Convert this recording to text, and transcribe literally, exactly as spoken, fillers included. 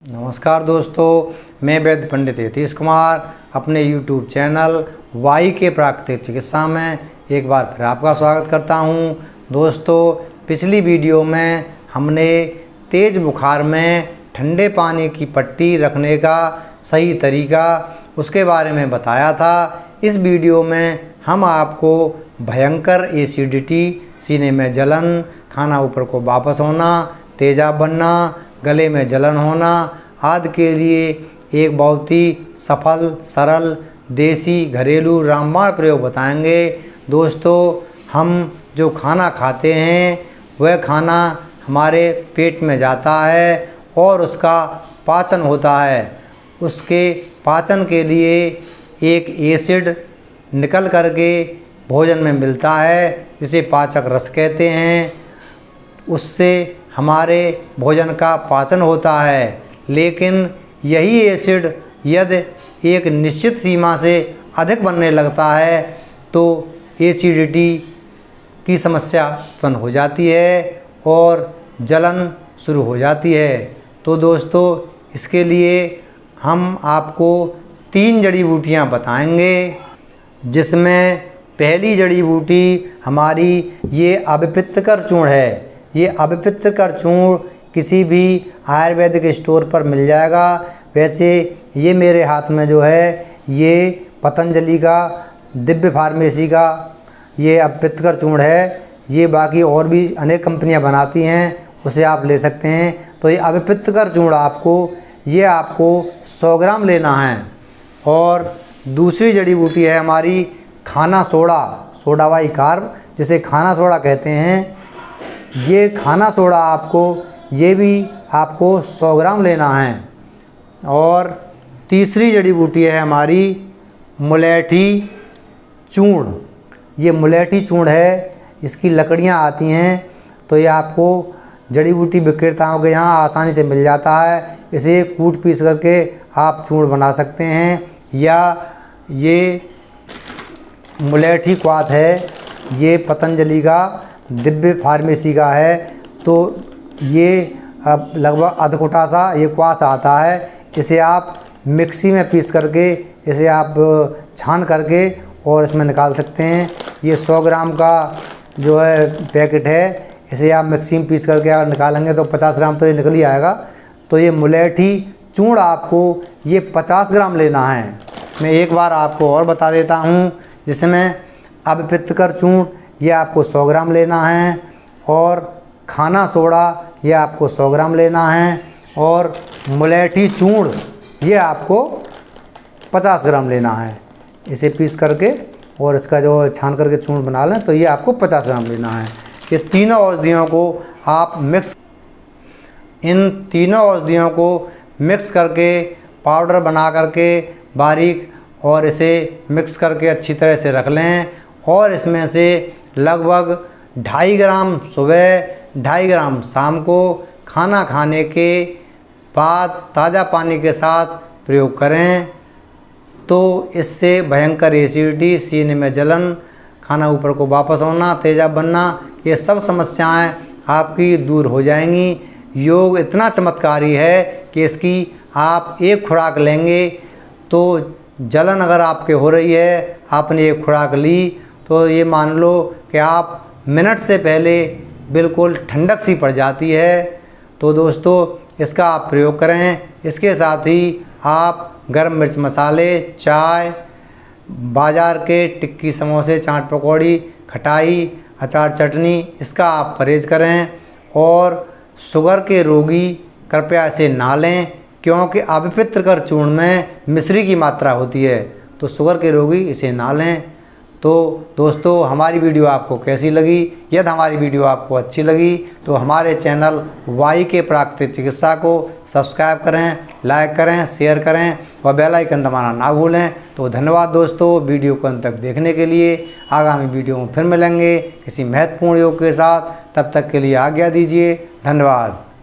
नमस्कार दोस्तों, मैं वैद्य पंडित यतीश कुमार अपने यूट्यूब चैनल वाई के प्राकृतिक चिकित्सा में एक बार फिर आपका स्वागत करता हूं। दोस्तों, पिछली वीडियो में हमने तेज़ बुखार में ठंडे पानी की पट्टी रखने का सही तरीका उसके बारे में बताया था। इस वीडियो में हम आपको भयंकर एसिडिटी, सीने में जलन, खाना ऊपर को वापस होना, तेजाब बनना, गले में जलन होना आदि के लिए एक बहुत ही सफल, सरल, देसी, घरेलू रामबाण प्रयोग बताएंगे। दोस्तों, हम जो खाना खाते हैं वह खाना हमारे पेट में जाता है और उसका पाचन होता है। उसके पाचन के लिए एक एसिड निकल करके भोजन में मिलता है, जिसे पाचक रस कहते हैं। उससे हमारे भोजन का पाचन होता है, लेकिन यही एसिड यदि एक निश्चित सीमा से अधिक बनने लगता है तो एसिडिटी की समस्या उत्पन्न हो जाती है और जलन शुरू हो जाती है। तो दोस्तों, इसके लिए हम आपको तीन जड़ी बूटियाँ बताएंगे, जिसमें पहली जड़ी बूटी हमारी ये अभिपित्तकर चूर्ण है। ये अभिपित्तकर चूर्ण किसी भी आयुर्वेदिक स्टोर पर मिल जाएगा। वैसे ये मेरे हाथ में जो है ये पतंजलि का दिव्य फार्मेसी का ये अभिपित्तकर चूर्ण है। ये बाकी और भी अनेक कंपनियां बनाती हैं, उसे आप ले सकते हैं। तो ये अभिपित्तकर चूर्ण आपको ये आपको सौ ग्राम लेना है। और दूसरी जड़ी बूटी है हमारी खाना सोडा, सोडावाई कार्ब, जिसे खाना सोडा कहते हैं। ये खाना सोडा आपको ये भी आपको सौ ग्राम लेना है। और तीसरी जड़ी बूटी है हमारी मुलेठी चूर्ण। ये मुलेठी चूर्ण है, इसकी लकड़ियाँ आती हैं, तो ये आपको जड़ी बूटी विक्रेताओं के यहाँ आसानी से मिल जाता है। इसे कूट पीस करके आप चूर्ण बना सकते हैं। या ये मुलेठी क्वाथ है, ये पतंजलि का दिव्य फार्मेसी का है। तो ये अब लगभग आध कुटा सा ये क्वाथ आता है। इसे आप मिक्सी में पीस करके इसे आप छान करके और इसमें निकाल सकते हैं। ये सौ ग्राम का जो है पैकेट है, इसे आप मिक्सी में पीस करके अगर निकालेंगे तो पचास ग्राम तो ये निकल ही आएगा। तो ये मुलेठी चूर्ण आपको ये पचास ग्राम लेना है। मैं एक बार आपको और बता देता हूँ, जिसमें अभिपित्तकर चूर्ण ये आपको सौ ग्राम लेना है, और खाना सोडा ये आपको सौ ग्राम लेना है, और मुलेठी चूर्ण ये आपको पचास ग्राम लेना है। इसे पीस करके और इसका जो छान करके चूर्ण बना लें तो ये आपको पचास ग्राम लेना है। ये तीनों औषधियों को आप मिक्स इन तीनों औषधियों को मिक्स करके पाउडर बना करके बारीक, और इसे मिक्स करके अच्छी तरह से रख लें। और इसमें से लगभग ढाई ग्राम सुबह, ढाई ग्राम शाम को खाना खाने के बाद ताज़ा पानी के साथ प्रयोग करें। तो इससे भयंकर एसिडिटी, सीने में जलन, खाना ऊपर को वापस होना, तेजाब बनना, ये सब समस्याएं आपकी दूर हो जाएंगी। योग इतना चमत्कारी है कि इसकी आप एक खुराक लेंगे तो जलन अगर आपके हो रही है, आपने एक खुराक ली तो ये मान लो कि आप मिनट से पहले बिल्कुल ठंडक सी पड़ जाती है। तो दोस्तों, इसका आप प्रयोग करें। इसके साथ ही आप गरम मिर्च मसाले, चाय, बाज़ार के टिक्की, समोसे, चाट पकौड़ी, खटाई, अचार, चटनी, इसका आप परहेज़ करें। और शुगर के रोगी कृपया इसे ना लें, क्योंकि अभिपित्तकर चूर्ण में मिश्री की मात्रा होती है, तो शुगर के रोगी इसे ना लें। तो दोस्तों, हमारी वीडियो आपको कैसी लगी? यदि हमारी वीडियो आपको अच्छी लगी तो हमारे चैनल वाई के प्राकृतिक चिकित्सा को सब्सक्राइब करें, लाइक करें, शेयर करें और बेल आइकन दबाना ना भूलें। तो धन्यवाद दोस्तों, वीडियो को अंत तक देखने के लिए। आगामी वीडियो में फिर मिलेंगे किसी महत्वपूर्ण योग के साथ। तब तक के लिए आज्ञा दीजिए। धन्यवाद।